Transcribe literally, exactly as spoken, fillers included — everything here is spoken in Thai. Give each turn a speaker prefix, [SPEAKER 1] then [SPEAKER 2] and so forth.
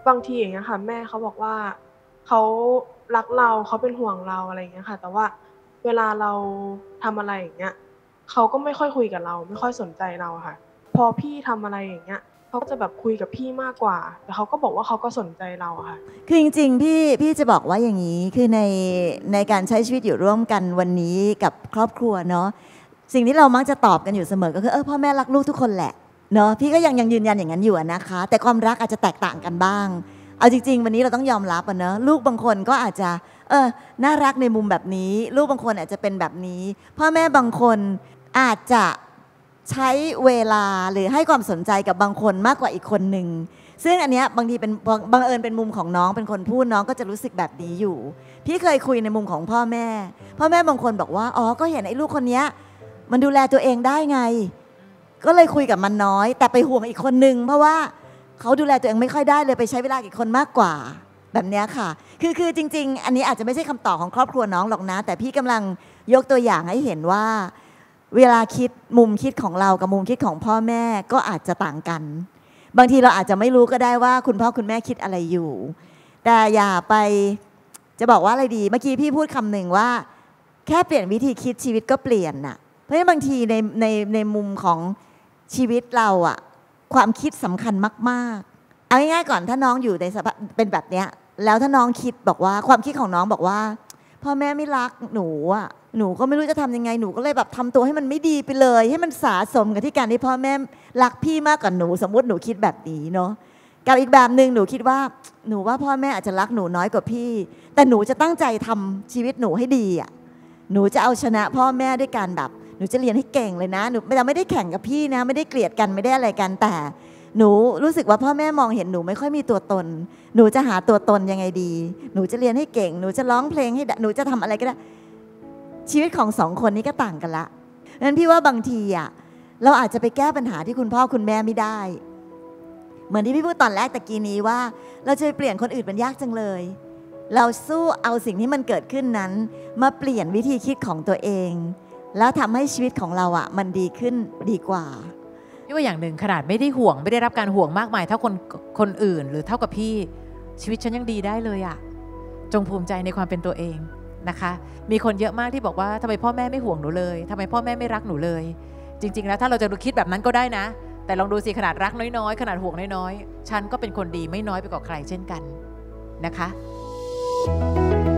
[SPEAKER 1] บางทีอย่างเงี้ยค่ะแม่เขาบอกว่าเขารักเราเขาเป็นห่วงเราอะไรอย่างเงี้ยค่ะแต่ว่าเวลาเราทำอะไรอย่างเงี้ยเขาก็ไม่ค่อยคุยกับเราไม่ค่อยสนใจเราอะค่ะพอพี่ทำอะไรอย่างเงี้ยเขาก็จะแบบคุยกับพี่มากกว่าแต่เขาก็บอกว่าเขาก็สนใจเราอะค่ะ
[SPEAKER 2] คือจริงๆพี่พี่จะบอกว่าอย่างนี้คือในในการใช้ชีวิตอยู่ร่วมกันวันนี้กับครอบครัวเนาะสิ่งที่เรามักจะตอบกันอยู่เสมอก็คือเออพ่อแม่รักลูกทุกคนแหละเนาะพี่ก็ยังยังยืนยันอย่างนั้นอยู่นะคะแต่ความรักอาจจะแตกต่างกันบ้างเอาจริงๆวันนี้เราต้องยอมรับอะเนาะลูกบางคนก็อาจจะเออน่ารักในมุมแบบนี้ลูกบางคนอาจจะเป็นแบบนี้พ่อแม่บางคนอาจจะใช้เวลาหรือให้ความสนใจกับบางคนมากกว่าอีกคนหนึ่งซึ่งอันเนี้ยบางทีเป็นบังเอิญเป็นมุมของน้องเป็นคนพูดน้องก็จะรู้สึกแบบนี้อยู่พี่เคยคุยในมุมของพ่อแม่พ่อแม่บางคนบอกว่าอ๋อก็เห็นไอ้ลูกคนเนี้ยมันดูแลตัวเองได้ไงก็เลยคุยกับมันน้อยแต่ไปห่วงอีกคนนึงเพราะว่าเขาดูแลตัวเองไม่ค่อยได้เลยไปใช้เวลากับอีกคนมากกว่าแบบเนี้ยค่ะคือคือจริงๆอันนี้อาจจะไม่ใช่คำตอบของครอบครัวน้องหรอกนะแต่พี่กำลังยกตัวอย่างให้เห็นว่าเวลาคิดมุมคิดของเรากับมุมคิดของพ่อแม่ก็อาจจะต่างกันบางทีเราอาจจะไม่รู้ก็ได้ว่าคุณพ่อคุณแม่คิดอะไรอยู่แต่อย่าไปจะบอกว่าอะไรดีเมื่อกี้พี่พูดคำหนึ่งว่าแค่เปลี่ยนวิธีคิดชีวิตก็เปลี่ยนน่ะเพราะฉะนั้นบางทีในในในมุมของชีวิตเราอะความคิดสำคัญมากๆเอาง่ายๆก่อนถ้าน้องอยู่ในสภาพเป็นแบบเนี้ยแล้วถ้าน้องคิดบอกว่าความคิดของน้องบอกว่าพ่อแม่ไม่รักหนูอะหนูก็ไม่รู้จะทำยังไงหนูก็เลยแบบทำตัวให้มันไม่ดีไปเลยให้มันสะสมกับที่การที่พ่อแม่รักพี่มากกว่าหนูสมมติหนูคิดแบบนี้เนาะกับอีกแบบหนึ่งหนูคิดว่าหนูว่าพ่อแม่อาจจะรักหนูน้อยกว่าพี่แต่หนูจะตั้งใจทำชีวิตหนูให้ดีอะหนูจะเอาชนะพ่อแม่ด้วยการแบบหนูจะเรียนให้เก่งเลยนะหนูเราไม่ได้แข่งกับพี่นะไม่ได้เกลียดกันไม่ได้อะไรกันแต่หนูรู้สึกว่าพ่อแม่มองเห็นหนูไม่ค่อยมีตัวตนหนูจะหาตัวตนยังไงดีหนูจะเรียนให้เก่งหนูจะร้องเพลงให้หนูจะทำอะไรก็ได้ชีวิตของสองคนนี้ก็ต่างกันละงั้นพี่ว่าบางทีอ่ะเราอาจจะไปแก้ปัญหาที่คุณพ่อคุณแม่ไม่ได้เหมือนที่พี่พูดตอนแรกตะกี้นี้ว่าเราจะไปเปลี่ยนคนอื่นมันยากจังเลยเราสู้เอาสิ่งที่มันเกิดขึ้นนั้นมาเปลี่ยนวิธีคิดของตัวเองแล้วทำให้ชีวิตของเราอ่ะมันดีขึ้นดีกว่า
[SPEAKER 3] พี่ว่าอย่างหนึ่งขนาดไม่ได้ห่วงไม่ได้รับการห่วงมากมายเท่าคนคนอื่นหรือเท่ากับพี่ชีวิตฉันยังดีได้เลยอ่ะจงภูมิใจในความเป็นตัวเองนะคะมีคนเยอะมากที่บอกว่าทำไมพ่อแม่ไม่ห่วงหนูเลยทำไมพ่อแม่ไม่รักหนูเลยจริงๆแล้วถ้าเราจะคิดแบบนั้นก็ได้นะแต่ลองดูสิขนาดรักน้อยๆขนาดห่วงน้อยๆฉันก็เป็นคนดีไม่น้อยไปกว่าใครเช่นกันนะคะ